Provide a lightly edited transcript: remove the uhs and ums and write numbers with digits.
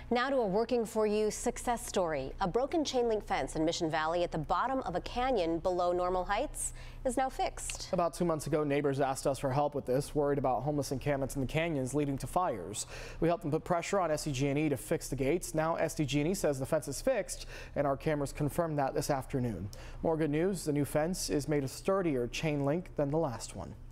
Now to a working for you success story. A broken chain link fence in Mission Valley at the bottom of a canyon below normal heights is now fixed. About 2 months ago, neighbors asked us for help with this, worried about homeless encampments in the canyons leading to fires. We helped them put pressure on SDG&E to fix the gates. Now SDG&E says the fence is fixed, and our cameras confirmed that this afternoon. More good news, the new fence is made of sturdier chain link than the last one.